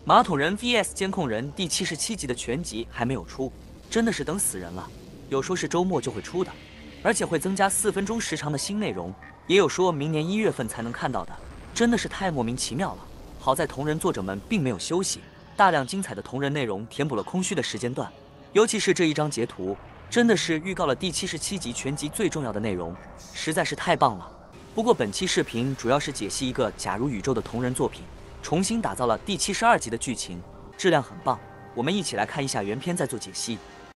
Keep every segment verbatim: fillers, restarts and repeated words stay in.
马桶人 V S 监控人第七十七集的全集还没有出，真的是等死人了。有说是周末就会出的，而且会增加四分钟时长的新内容，也有说明年一月份才能看到的，真的是太莫名其妙了。好在同人作者们并没有休息，大量精彩的同人内容填补了空虚的时间段，尤其是这一张截图，真的是预告了第七十七集全集最重要的内容，实在是太棒了。不过本期视频主要是解析一个假如宇宙的同人作品。 重新打造了第七十二集的剧情，质量很棒。我们一起来看一下原片，再做解析。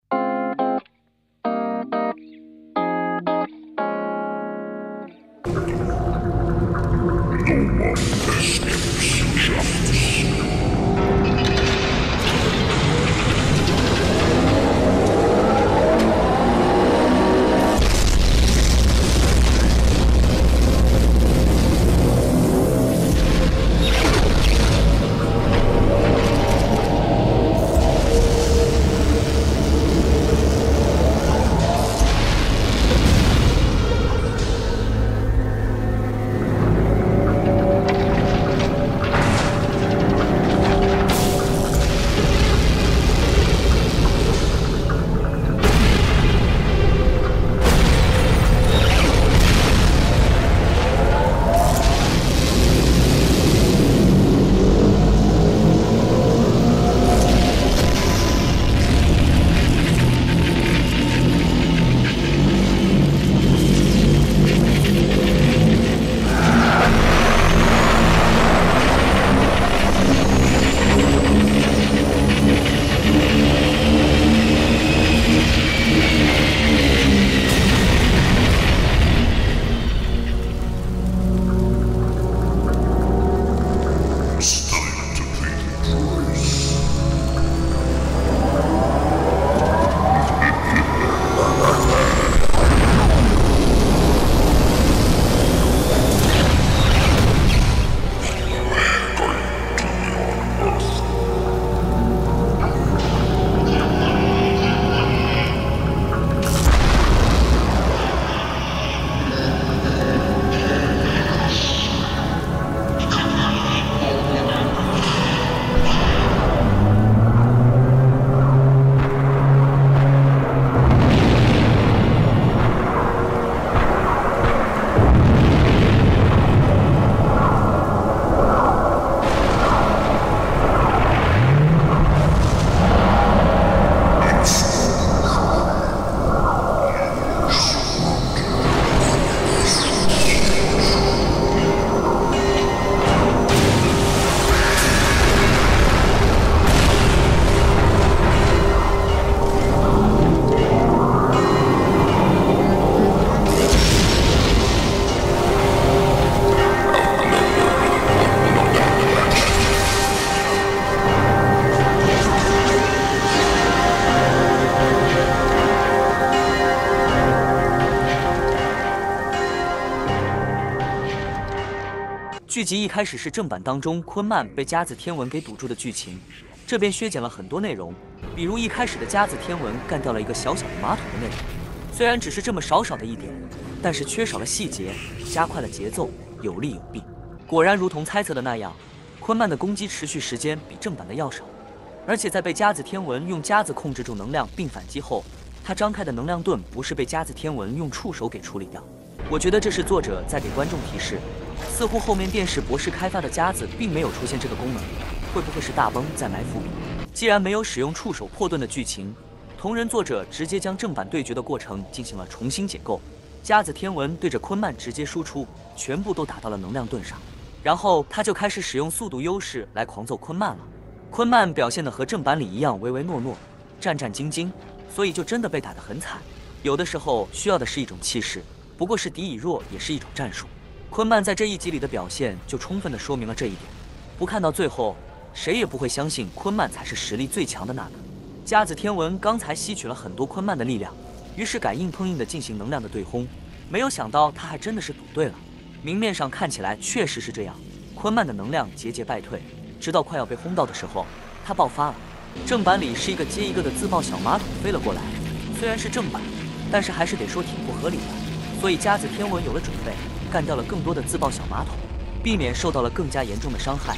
剧集一开始是正版当中昆曼被甲子天文给堵住的剧情，这边削减了很多内容，比如一开始的甲子天文干掉了一个小小的马桶的内容，虽然只是这么少少的一点，但是缺少了细节，加快了节奏，有利有弊。果然如同猜测的那样，昆曼的攻击持续时间比正版的要少，而且在被甲子天文用夹子控制住能量并反击后，他张开的能量盾不是被甲子天文用触手给处理掉。我觉得这是作者在给观众提示。 似乎后面电视博士开发的夹子并没有出现这个功能，会不会是大崩在埋伏笔？既然没有使用触手破盾的剧情，同人作者直接将正版对决的过程进行了重新解构。夹子天文对着昆曼直接输出，全部都打到了能量盾上，然后他就开始使用速度优势来狂揍昆曼了。昆曼表现的和正版里一样唯唯诺诺、战战兢兢，所以就真的被打得很惨。有的时候需要的是一种气势，不过是敌已弱也是一种战术。 昆曼在这一集里的表现就充分的说明了这一点，不看到最后，谁也不会相信昆曼才是实力最强的那个。甲子天文刚才吸取了很多昆曼的力量，于是敢硬碰硬的进行能量的对轰，没有想到他还真的是赌对了。明面上看起来确实是这样，昆曼的能量节节败退，直到快要被轰到的时候，他爆发了。正版里是一个接一个的自爆小马桶飞了过来，虽然是正版，但是还是得说挺不合理的。所以甲子天文有了准备。 干掉了更多的自爆小马桶，避免受到了更加严重的伤害。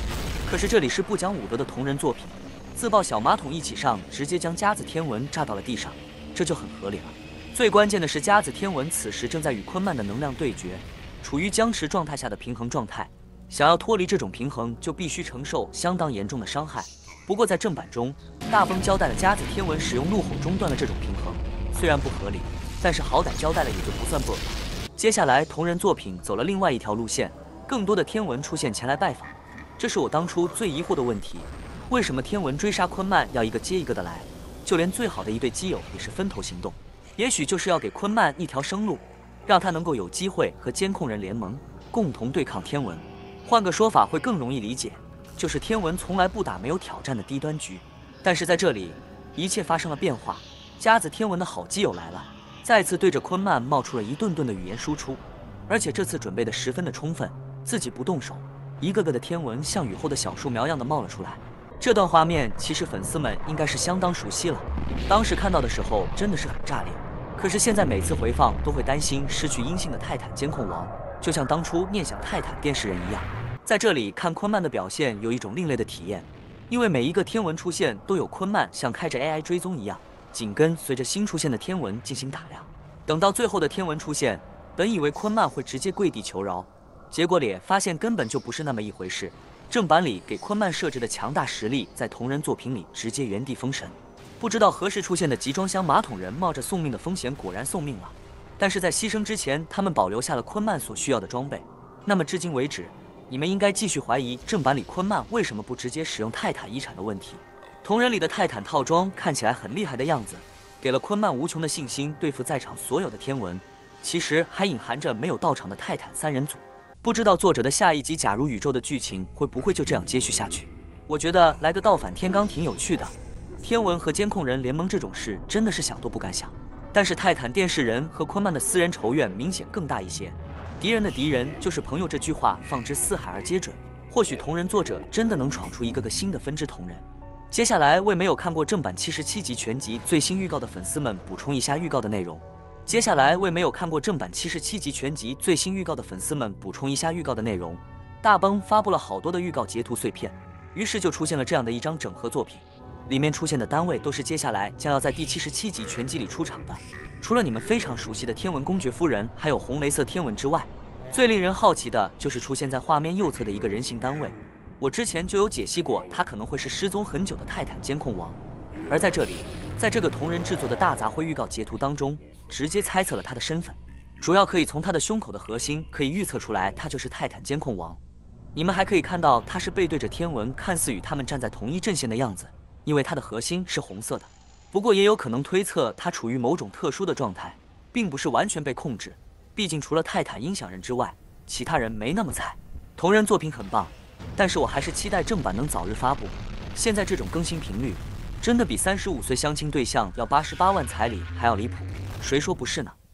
可是这里是不讲武德的同人作品，自爆小马桶一起上，直接将甲子天文炸到了地上，这就很合理了。最关键的是，甲子天文此时正在与昆曼的能量对决，处于僵持状态下的平衡状态。想要脱离这种平衡，就必须承受相当严重的伤害。不过在正版中，大崩交代了甲子天文使用怒吼中断了这种平衡，虽然不合理，但是好歹交代了也就不算 bug。接下来同人作品走了另外一条路线，更多的天文出现前来拜访。这是我当初最疑惑的问题，为什么天文追杀昆曼要一个接一个的来？就连最好的一对基友也是分头行动，也许就是要给昆曼一条生路，让他能够有机会和监控人联盟共同对抗天文。换个说法会更容易理解，就是天文从来不打没有挑战的低端局，但是在这里一切发生了变化。甲子天文的好基友来了，再次对着昆曼冒出了一顿顿的语言输出，而且这次准备的十分的充分，自己不动手，一个个的天文像雨后的小树苗样的冒了出来。这段画面其实粉丝们应该是相当熟悉了，当时看到的时候真的是很炸裂。可是现在每次回放都会担心失去音信的泰坦监控王，就像当初念想泰坦电视人一样。在这里看昆曼的表现有一种另类的体验，因为每一个天文出现都有昆曼像开着 A I 追踪一样，紧跟随着新出现的天文进行打量。等到最后的天文出现，本以为昆曼会直接跪地求饶，结果里发现根本就不是那么一回事。正版里给昆曼设置的强大实力，在同人作品里直接原地封神。不知道何时出现的集装箱马桶人冒着送命的风险果然送命了，但是在牺牲之前，他们保留下了昆曼所需要的装备。那么至今为止，你们应该继续怀疑正版里昆曼为什么不直接使用泰坦遗产的问题。同人里的泰坦套装看起来很厉害的样子，给了昆曼无穷的信心对付在场所有的天文，其实还隐含着没有到场的泰坦三人组。不知道作者的下一集假如宇宙的剧情会不会就这样接续下去？我觉得来个倒反天罡挺有趣的。天文和监控人联盟这种事真的是想都不敢想。但是泰坦电视人和昆曼的私人仇怨明显更大一些，敌人的敌人就是朋友这句话放之四海而皆准。或许同人作者真的能闯出一个个新的分支同人。接下来为没有看过正版七十七集全集最新预告的粉丝们补充一下预告的内容。接下来为没有看过正版七十七集全集最新预告的粉丝们补充一下预告的内容。大崩发布了好多的预告截图碎片，于是就出现了这样的一张整合作品，里面出现的单位都是接下来将要在第七十七集全集里出场的。除了你们非常熟悉的天文公爵夫人还有红雷色天文之外，最令人好奇的就是出现在画面右侧的一个人形单位。我之前就有解析过，他可能会是失踪很久的泰坦监控王。而在这里，在这个同人制作的大杂烩预告截图当中，直接猜测了他的身份，主要可以从他的胸口的核心可以预测出来，他就是泰坦监控王。你们还可以看到他是背对着天文，看似与他们站在同一阵线的样子，因为他的核心是红色的。不过也有可能推测他处于某种特殊的状态，并不是完全被控制，毕竟除了泰坦音响人之外，其他人没那么菜。同人作品很棒，但是我还是期待正版能早日发布。现在这种更新频率，真的比三十五岁相亲对象要八十八万彩礼还要离谱，谁说不是呢？